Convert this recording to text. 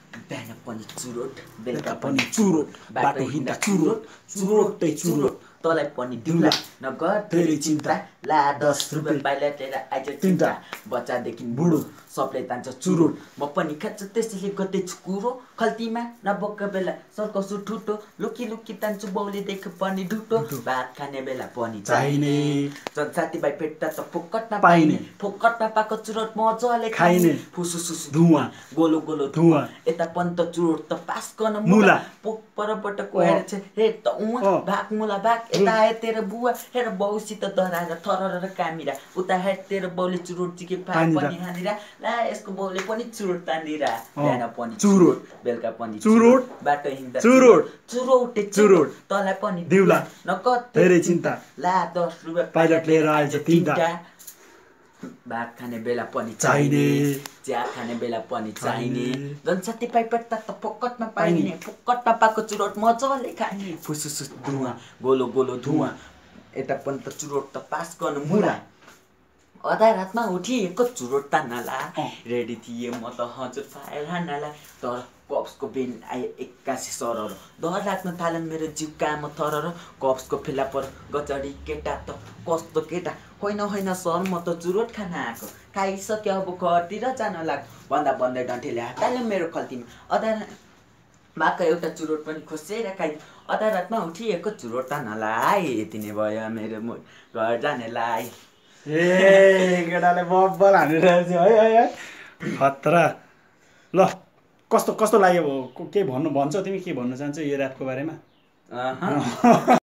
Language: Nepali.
बिहान पनि चुरोट बेलुका पनि चुरोट बाटो हिँड्दा चुरोट चुरोटै चुरोट तँलाई पनि दिउला नगर धेरै चिन्ता ला 10 रुपियाँ पाइला तेरा आइज चिन्ता बच्चादेखि बुढो सबले तान्छ चुरोट म पनि खान्छु त्यसैले गर्दैछु कुरो खल्तीमा नबोक्क बेला सर्काउँछु ठुटो लुकी लुकी तान्छु बाउले देख पनि ढुटो भात खाने बेला पनि चाहिने झन् साथीभाइ भेट्दा त फोकटमा पाइने फोकटमा पाएको चुरोट मजाले खाइने फुसुसुसु धुवा गोलो गोलो धुवा यता पनि त चुरोट त पास गर्न मुला पोक परबाट कोएर छ हे त उहाँ भाग मुला भाग यता आए तेरो बुवा हेर बाउसित डराएर थरर कामिरा उता हे तेरो बाउले चुरोट चिके भाग पनि हानिरा ला यसको बाउले पनि चुरोट तानिरा बिहान पनि चुरोट बेलुका पनि चुरोट बाटो हिँड्दा चुरोट चुरोटे चुरोट तँलाई पनि दिउला नकत धेरै चिन्ता ला 10 रुपियाँ पाइलट लिएर आइज तिनटा भात खाने बेला पनि चाहिने चिया खाने बेला पनि चाहिने झन् साथीभाइ भेट्दा त फोकटमा पाइने फोकटमा पाएको चुरोट मजाले खाने फुसुसु धुवा गोलो गोलो धुवा यता पनि त चुरोट त पास गर्नु मुला आधा रातमा उठिएको चुरोट तान्नला रेडी थिएँ म त हजुर फायर हान्नला तर कप्सको बेन आए 81 सरर डर लाग्न थाल्यो मेरो जिउ काम थरर कप्सको फेला पर गचडी केटा त कस्तो केटा होइन होइन सर म त चुरोट खान आएको खाइसक्यो अब घरतिर जान लाग भन्दा भन्दै डन्ठीले हटाल्यो मेरो खल्तीमा अधा माका एउटा चुरोट पनि खोसेर खाइ आधा रातमा उठिएको चुरोट तान्नलाई यति नै भयो मेरो घर जानेलाई ए केटाले बब्बल हानिरहेछ है खतरा ल कस्तो कस्तो लाग्यो के भन्छ तिमी के भन्न चाहन्छौ यो ऱ्यापको बारेमा